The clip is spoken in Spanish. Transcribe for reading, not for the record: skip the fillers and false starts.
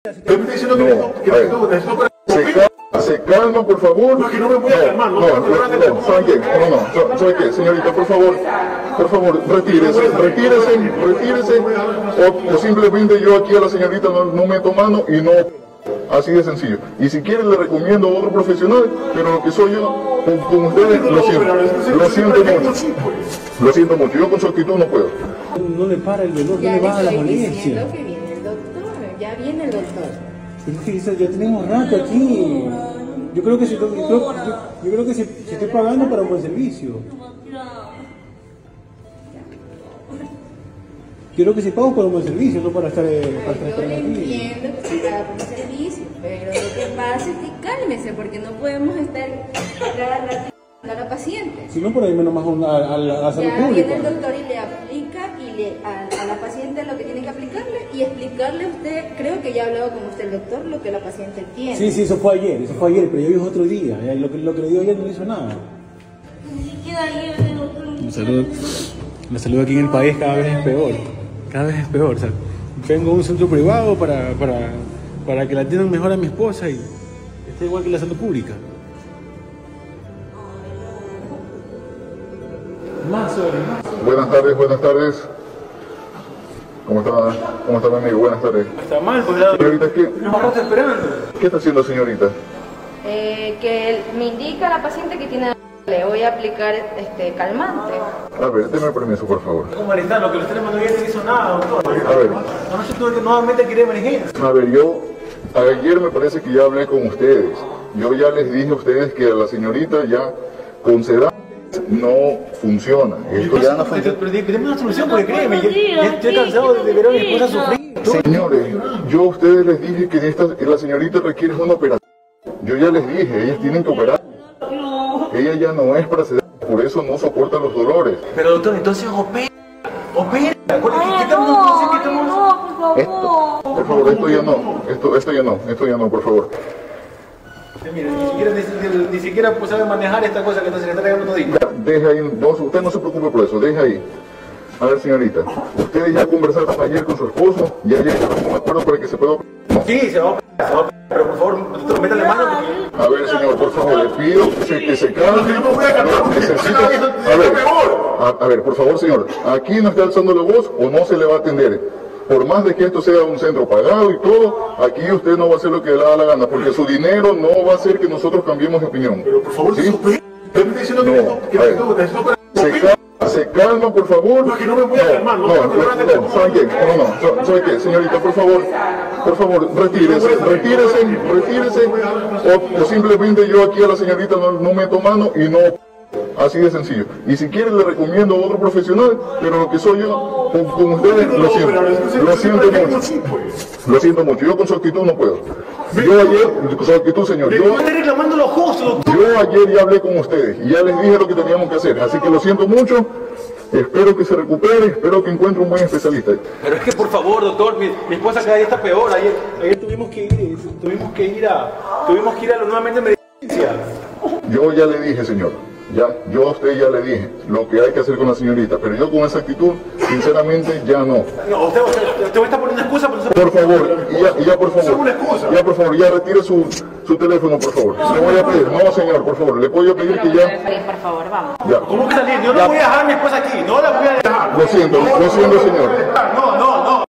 Se calma, por favor. No, que no me voy a calmar. ¿Saben qué? ¿Saben qué? Señorita, por favor, retírese, o simplemente yo aquí a la señorita no meto mano y no, así de sencillo. Y si quiere le recomiendo a otro profesional, pero lo que soy yo, con ustedes, lo siento mucho, yo con su actitud no puedo. No le para el dolor, no le baja la molestia. Que viene el doctor, ya viene el doctor. Es que ya tenemos rato aquí. Yo creo que si estoy pagando para un buen servicio. Quiero que si pago para un buen servicio, no para estar Yo entiendo que se paga por un servicio, pero lo que pasa es que cálmese, porque no podemos estar cada rato a la paciente. Si no, por ahí menos más a la salud Ya pública. viene el doctor y le aplica a la paciente lo que tiene que aplicarle y explicarle a usted, creo que ya ha hablado con usted el doctor, lo que la paciente tiene. Sí, eso fue ayer, pero yo dijo otro día. Lo que le dio ayer no hizo nada. Ni siquiera ayer el doctor. La salud aquí en el país cada vez es peor. Cada vez es peor. O sea, vengo a un centro privado para que la atiendan mejor a mi esposa y está igual que la salud pública. Más sobre. Buenas tardes. ¿Cómo está mi amigo? Buenas tardes. Está mal, pues la Señorita, nos vamos esperando. ¿Qué está haciendo, señorita? Que me indica a la paciente que tiene, le voy a aplicar calmante. A ver, deme permiso, por favor. ¿Cómo está? Lo que los tres mandó ya no hizo nada, doctor. A ver. No se tuvo que nuevamente quiere emergencia. A ver, ayer me parece que ya hablé con ustedes. Yo ya les dije a ustedes que a la señorita ya con sedantes no funciona. Esto ya no funciona. Pero dime una solución, porque créeme, ya estoy cansado de ver a mi esposa sufrir. Señores, yo a ustedes les dije que la señorita requiere una operación. Yo ya les dije, ellas tienen que operar. Ella ya no es para sedar, por eso no soporta los dolores. Pero doctor, entonces opera. ¿Qué Por favor. Esto ya no, por favor. Mira, ni siquiera pues, sabe manejar esta cosa que se le está regalando todito. Deje ahí, usted no se preocupe por eso, deje ahí. A ver, señorita, ustedes ya conversaron ayer con su esposo, ya llegaron a un acuerdo para que se pueda... Sí, se va a operar, pero por favor, doctor, métale mano porque... A ver, señor, por favor, le pido que se calme. Necesito... A ver, por favor, señor, aquí no está alzando la voz o no se le va a atender. Por más de que esto sea un centro pagado y todo, aquí usted no va a hacer lo que le da la gana, porque su dinero no va a hacer que nosotros cambiemos de opinión. Pero por favor, ¿sí? Se calma, por favor. No, que no me voy a calmar. ¿Sabe qué? Señorita, por favor, retírese, o simplemente yo aquí a la señorita no meto mano y no, así de sencillo. Y si quiere le recomiendo a otro profesional, pero lo que soy yo, con ustedes, lo siento mucho, yo con su actitud no puedo. Yo ayer, con su actitud, señor, yo reclamando los costos, doctor. Yo ayer ya hablé con ustedes y ya les dije lo que teníamos que hacer, así que lo siento mucho, espero que se recupere, espero que encuentre un buen especialista. Pero es que por favor, doctor, mi esposa cada día está peor. Ayer tuvimos que ir a nuevamente a emergencia. Yo ya le dije, señor, yo a usted ya le dije lo que hay que hacer con la señorita, pero yo con esa actitud, sinceramente, ya no. No, usted me está poniendo excusa, pero por favor, por favor, ya retire su teléfono, por favor. Le voy a pedir, no señor, por favor, le voy a pedir que ya... Por favor, vamos. Ya. ¿Cómo que salir? Yo no voy a dejar a mi esposa aquí, no la voy a dejar. Lo siento, señor.